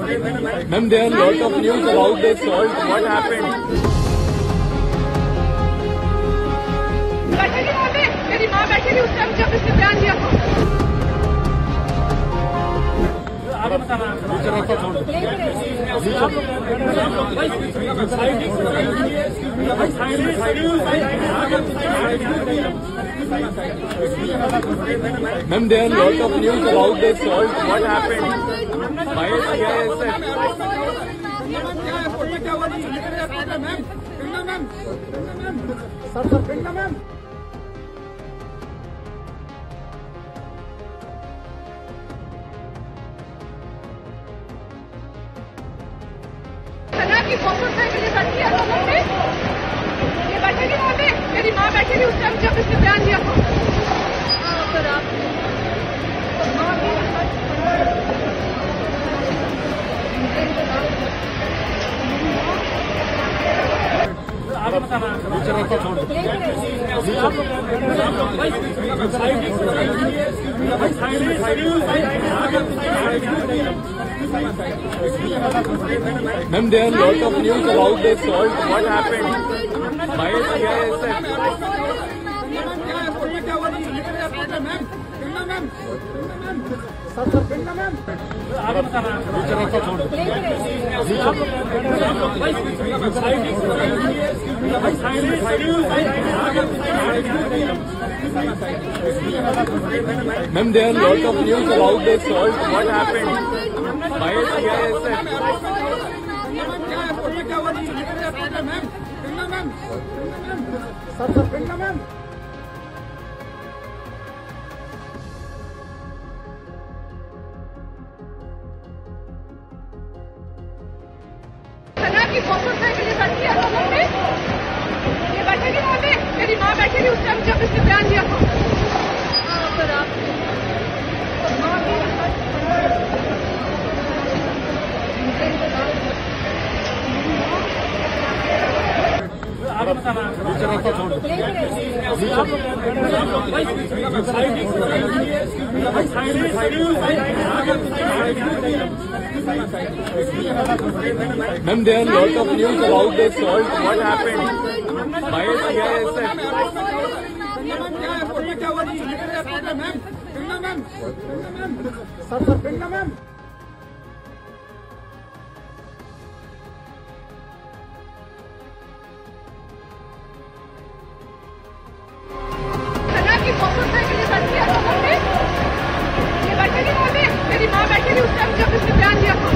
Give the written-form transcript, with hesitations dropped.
Ma'am, there are a lot of news about the assault. What happened? बैठेगी वहाँ पे, मेरी माँ बैठेगी उस टाइम जब इसने बयान दिया था। Ma'am, there are a lot of news about the assault. What happened? Why is सना की मोटरसाइकिल ये बैठी है रोड पे, ये बैठेगी वहाँ पे, मेरी माँ बैठेगी उस टाइम जब इसने बयान दिया था। सर आप Ma'am, there are a lot of news about the assault. What happened? Why is Ma'am, there are a lot of news about the assault. What happened? Why is सना की मोटरसाइकिल ये बैठी है रोड पे, ये बैठेगी वहाँ पे, मेरी माँ बैठेगी उस टाइम जब इसने बयान दिया था। सर आप Ma'am, there are a lot of news about the assault. What happened? Why is सना की मोटरसाइकिल ये बैठी है रोड पे, ये बैठेगी वहाँ पे, मेरी माँ बैठेगी उस टाइम जब इसने बयान दिया था।